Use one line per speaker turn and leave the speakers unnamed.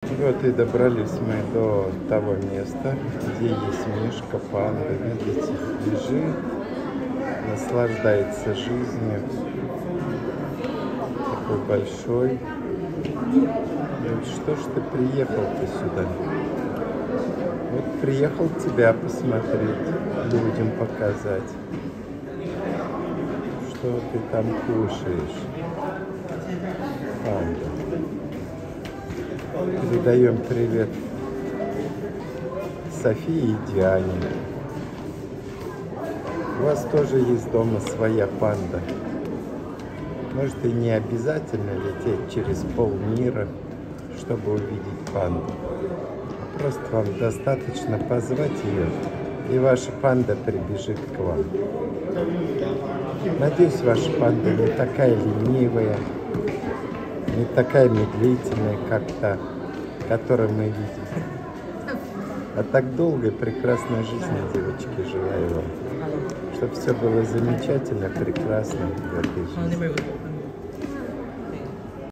Вот и добрались мы до того места, где есть мишка, панда. Видите, лежит, наслаждается жизнью. Такой большой. Говорит, что ж ты приехал-то сюда? Вот приехал тебя посмотреть, людям показать. Что ты там кушаешь? Панда. Передаем привет Софии и Диане. У вас тоже есть дома своя панда. Может, и не обязательно лететь через полмира, чтобы увидеть панду. Просто вам достаточно позвать ее, и ваша панда прибежит к вам. Надеюсь, ваша панда не такая ленивая, не такая медлительная, как та, которую мы видим. А так долгой, прекрасной жизни, девочки, желаю вам. Чтобы все было замечательно, прекрасно в этой жизни.